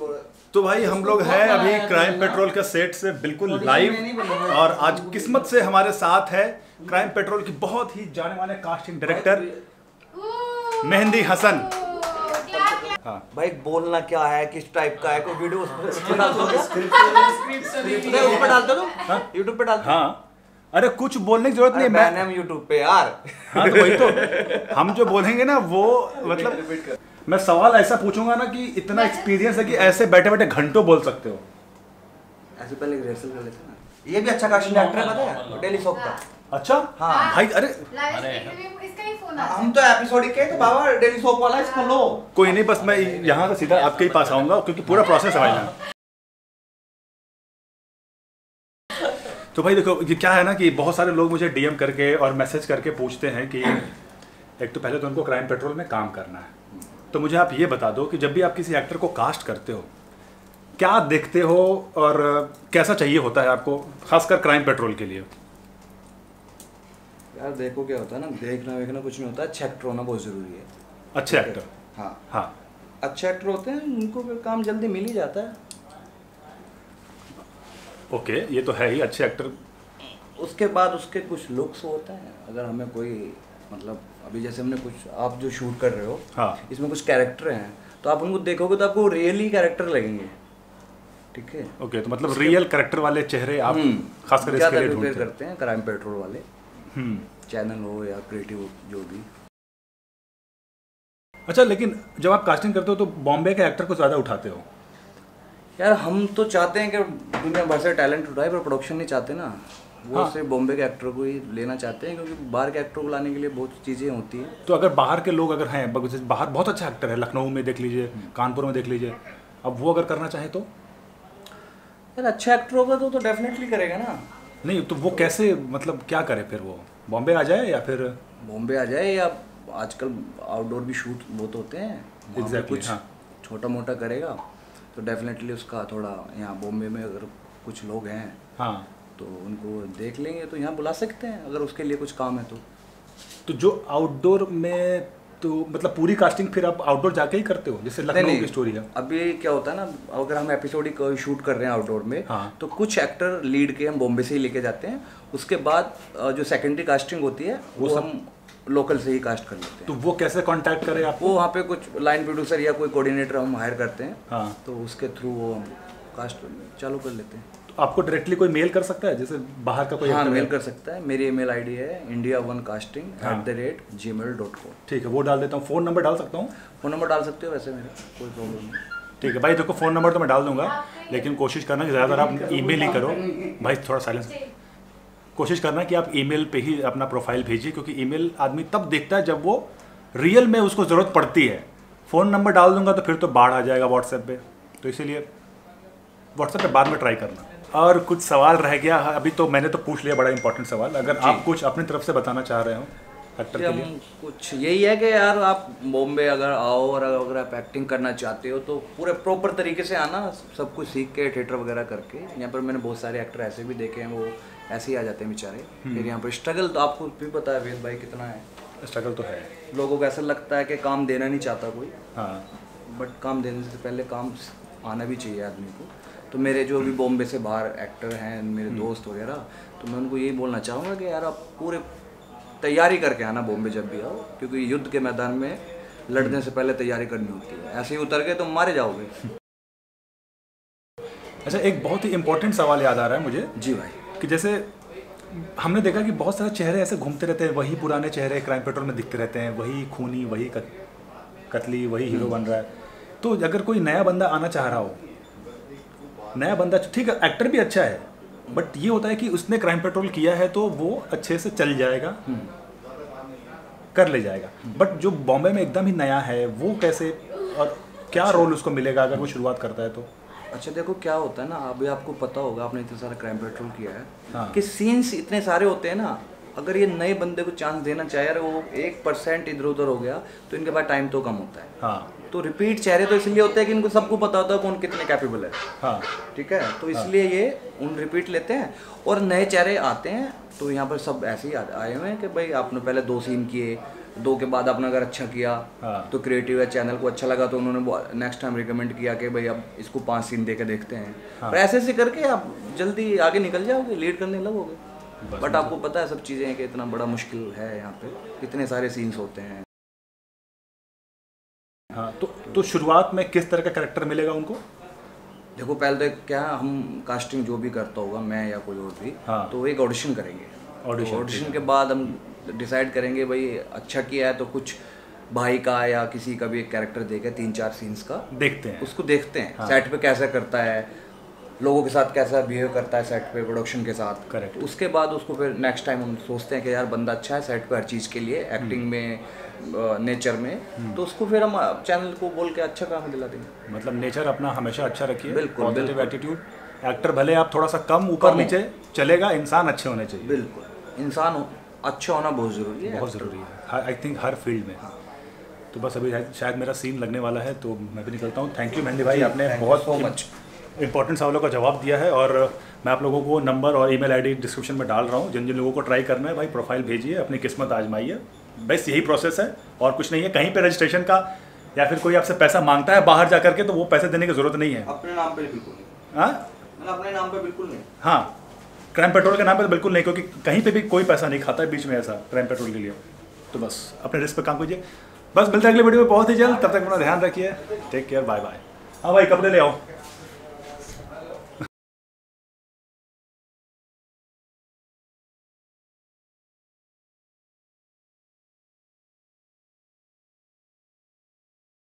तो भाई हम लोग हैं अभी क्राइम पेट्रोल के सेट से बिल्कुल लाइव, और आज किस्मत से हमारे साथ है क्राइम पेट्रोल की बहुत ही जाने माने कास्टिंग डायरेक्टर मेहंदी हसन। हाँ भाई, बोलना क्या है, किस टाइप का है, कोई वीडियो उस पर डाल दो, उस पर डाल दो, यूट्यूब पे डाल दो। हाँ अरे कुछ बोलने की जरूरत नहीं है, मैं यूट्यूब पे यार। हाँ तो वही तो हम जो बोलेंगे ना वो मतलब मैं सवाल ऐसा पूछूंगा ना कि इतना एक्सपीरियंस है कि ऐसे बैठे बैठे घंटों बोल सकते हो। ऐसे पहले रिहर्सल कर लेते ना। ये भी अच्छा कास्टिंग एक्टर है, पता है, डेली सोप का। अच्छा हाँ भाई, अरे इसका ही फोन आ हम तो एपिसोडिक के, तो बाबा डेली सोप वाला इसको लो। कोई नहीं, बस मैं यहाँ से सीधा आपके ही पास आऊंगा क्योंकि पूरा प्रोसेस है भाई यहाँ। तो भाई देखो ये क्या है ना कि बहुत सारे लोग मुझे डीएम करके और मैसेज करके पूछते हैं कि एक तो पहले तो उनको क्राइम पेट्रोल में काम करना है, तो मुझे आप ये बता दो कि जब भी आप किसी एक्टर को कास्ट करते हो क्या देखते हो और कैसा चाहिए होता है आपको, खासकर क्राइम पेट्रोल के लिए? यार देखो क्या होता है ना, देखना कुछ नहीं होता, अच्छा एक्टर होना बहुत जरूरी है। अच्छे एक्टर, हाँ हाँ अच्छे एक्टर होते हैं उनको फिर काम जल्दी मिल ही जाता है। ओके ये तो है ही, अच्छे एक्टर। उसके बाद उसके कुछ लुक्स होते हैं, अगर हमें कोई मतलब अभी जैसे हमने कुछ, आप जो शूट कर रहे हो हाँ इसमें कुछ कैरेक्टर हैं तो आप उनको देखोगे तो आपको रियली कैरेक्टर लगेंगे, ठीक है। ओके तो मतलब रियल कैरेक्टर वाले चेहरे आप खासकर इसके लिए ढूंढते करते हैं क्राइम पेट्रोल वाले, चैनल हो या क्रिएटिव जो भी। अच्छा लेकिन जब आप कास्टिंग करते हो तो बॉम्बे के एक्टर को ज़्यादा उठाते हो? यार हम तो चाहते हैं कि दुनिया भर से टैलेंट उठाए, पर प्रोडक्शन नहीं चाहते ना, वो हाँ। सिर्फ बॉम्बे के एक्टर को ही लेना चाहते हैं, क्योंकि बाहर के एक्टर को लाने के लिए बहुत चीज़ें होती हैं। तो अगर बाहर के लोग अगर हैं, बाहर बहुत अच्छा एक्टर है, लखनऊ में देख लीजिए, कानपुर में देख लीजिए, अब वो अगर करना चाहे तो? यार अच्छा एक्टर होगा तो डेफिनेटली करेगा ना। नहीं तो वो कैसे, मतलब क्या करे फिर? वो बॉम्बे आ जाए या फिर बॉम्बे आ जाए, या आजकल आउटडोर भी शूट बहुत होते हैं, एग्जैक्टली कुछ हाँ। छोटा मोटा करेगा तो डेफिनेटली उसका थोड़ा, यहाँ बॉम्बे में अगर कुछ लोग हैं हाँ तो उनको देख लेंगे तो यहाँ बुला सकते हैं, अगर उसके लिए कुछ काम है तो जो आउटडोर में तो मतलब पूरी कास्टिंग फिर आप आउटडोर जाके ही करते हो, जैसे लखनऊ की स्टोरी है? अभी क्या होता है ना, अगर हम एपिसोडिक शूट कर रहे हैं आउटडोर में, हाँ। तो कुछ एक्टर लीड के हम बॉम्बे से ही लेके जाते हैं, उसके बाद जो सेकेंडरी कास्टिंग होती है वो हम लोकल से ही कास्ट कर लेते हैं। तो वो कैसे कांटेक्ट करें आपको? वो वहाँ पे कुछ लाइन प्रोड्यूसर या कोई कोऑर्डिनेटर हम हायर करते हैं, हाँ। तो उसके थ्रू वो कास्ट चालू कर लेते हैं। तो आपको डायरेक्टली कोई मेल कर सकता है, जैसे बाहर का कोई? हाँ मेल कर सकता है, मेरी ईमेल आईडी है india1casting@gmail.com। ठीक है वो डाल देता हूँ। फ़ोन नंबर डाल सकता हूँ? फ़ोन नंबर डाल सकते हो, वैसे मेरा कोई प्रॉब्लम नहीं। ठीक है भाई देखो, फ़ोन नंबर तो मैं डाल दूंगा, लेकिन कोशिश करना कि ज़्यादातर आप ईमेल ही करो। भाई थोड़ा साइलेंस, कोशिश करना कि आप ईमेल पे ही अपना प्रोफाइल भेजिए, क्योंकि ईमेल आदमी तब देखता है जब वो रियल में उसको ज़रूरत पड़ती है। फ़ोन नंबर डाल दूंगा तो फिर तो बाढ़ आ जाएगा व्हाट्सएप पे, तो इसीलिए व्हाट्सएप पे बाद में ट्राई करना। और कुछ सवाल रह गया अभी, तो मैंने तो पूछ लिया बड़ा इंपॉर्टेंट सवाल, अगर आप कुछ अपनी तरफ से बताना चाह रहे हो एक्टर के लिए? कुछ यही है कि यार आप बॉम्बे अगर आओ और अगर आप एक्टिंग करना चाहते हो तो पूरे प्रॉपर तरीके से आना, सब कुछ सीख के थिएटर वगैरह करके। यहाँ पर मैंने बहुत सारे एक्टर ऐसे भी देखे हैं, वो ऐसे ही आ जाते हैं बेचारे। फिर यहाँ पर स्ट्रगल तो आपको भी पता है वेद भाई कितना है। स्ट्रगल तो है, लोगों को ऐसा लगता है कि काम देना नहीं चाहता कोई, हाँ, बट काम देने से पहले काम आना भी चाहिए आदमी को। तो मेरे जो भी बॉम्बे से बाहर एक्टर हैं, मेरे दोस्त वगैरह, तो मैं उनको यही बोलना चाहूँगा कि यार आप पूरे तैयारी करके आना बॉम्बे जब भी आओ, क्योंकि युद्ध के मैदान में लड़ने से पहले तैयारी करनी होती है, ऐसे ही उतर गए तो मारे जाओगे। अच्छा एक बहुत ही इम्पोर्टेंट सवाल याद आ रहा है मुझे जी भाई, कि जैसे हमने देखा कि बहुत सारे चेहरे ऐसे घूमते रहते हैं, वही पुराने चेहरे क्राइम पेट्रोल में दिखते रहते हैं, वही खूनी, वही कतली, वही हीरो बन रहा है। तो अगर कोई नया बंदा आना चाह रहा हो, नया बंदा ठीक है, एक्टर भी अच्छा है, बट ये होता है कि उसने क्राइम पेट्रोल किया है तो वो अच्छे से चल जाएगा, कर ले जाएगा, बट जो बॉम्बे में एकदम ही नया है वो कैसे और क्या रोल उसको मिलेगा अगर वो शुरुआत करता है तो? अच्छा देखो क्या होता है ना, अभी आपको पता होगा, आपने इतना सारा क्राइम पेट्रोल किया है, हाँ। कि सीन्स इतने सारे होते हैं ना, अगर ये नए बंदे को चांस देना चाहे यार, वो 1% इधर उधर हो गया तो इनके पास टाइम तो कम होता है। हाँ। तो रिपीट चेहरे तो इसलिए होते हैं कि इनको सबको पता होता है कौन कितने कैपेबल है। हाँ। ठीक है, तो इसलिए ये उन रिपीट लेते हैं, और नए चेहरे आते हैं तो यहाँ पर सब ऐसे ही आए हुए हैं कि भाई आपने पहले 2 सीन किए, 2 के बाद आपने अगर अच्छा किया हाँ। तो क्रिएटिव है, चैनल को अच्छा लगा तो उन्होंने नेक्स्ट टाइम रिकमेंड किया कि भाई अब इसको 5 सीन दे के देखते हैं। हाँ। पर ऐसे करके आप जल्दी आगे निकल जाओगे, लीड करने लगोगे। बस बट आपको पता है सब चीज़ें हैं कि इतना बड़ा मुश्किल है यहाँ पे, इतने सारे सीन्स होते हैं। हाँ, तो शुरुआत में किस तरह का कैरेक्टर मिलेगा उनको? देखो पहले तो क्या हम कास्टिंग जो भी करता होगा, मैं या कोई और भी, हाँ। तो एक ऑडिशन करेंगे। ऑडिशन, ऑडिशन के बाद हम डिसाइड करेंगे भाई अच्छा किया है तो कुछ भाई का या किसी का भी एक कैरेक्टर देके 3-4 सीन्स का देखते हैं, उसको देखते हैं। हाँ। सेट पे कैसा करता है, लोगों के साथ कैसा बिहेव करता है सेट पे, प्रोडक्शन के साथ। Correct। उसके बाद उसको फिर नेक्स्ट टाइम हम सोचते हैं कि यार बंदा अच्छा है सेट पे हर चीज़ के लिए, एक्टिंग में, नेचर में, तो उसको फिर हम चैनल को बोल के अच्छा काम दिला देंगे। मतलब नेचर अपना हमेशा अच्छा रखिए, बिल्कुल, पॉजिटिव बिल्कुल। एटीट्यूड। एक्टर भले आप थोड़ा सा कम ऊपर नीचे चलेगा, इंसान अच्छे होने चाहिए। बिल्कुल, इंसान अच्छा होना बहुत ज़रूरी है, बहुत ज़रूरी है, आई थिंक हर फील्ड में। तो बस अभी शायद मेरा सीन लगने वाला है तो मैं भी निकलता हूँ। थैंक यू मेहंदी भाई, आपने बहुत सो मच इंपॉर्टेंट सवालों का जवाब दिया है। और मैं आप लोगों को नंबर और ईमेल आईडी डिस्क्रिप्शन में डाल रहा हूँ। जिन जिन लोगों को ट्राई करना है भाई प्रोफाइल भेजिए, अपनी किस्मत आजमाइए। बस यही प्रोसेस है और कुछ नहीं है। कहीं पे रजिस्ट्रेशन का या फिर कोई आपसे पैसा मांगता है बाहर जा करके, तो वो पैसे देने की ज़रूरत नहीं है। अपने नाम पे बिल्कुल नहीं। हाँ, अपने नाम पे बिल्कुल नहीं। हाँ, क्राइम पेट्रोल के नाम पे बिल्कुल नहीं, क्योंकि कहीं पे भी कोई पैसा नहीं खाता है बीच में ऐसा क्राइम पेट्रोल के लिए। तो बस अपने रिस्क पे काम कीजिए। बस मिलते हैं अगले वीडियो में बहुत ही जल्द। तब तक अपना ध्यान रखिए। Take care, bye bye. हाँ भाई, कपड़े ले आओ।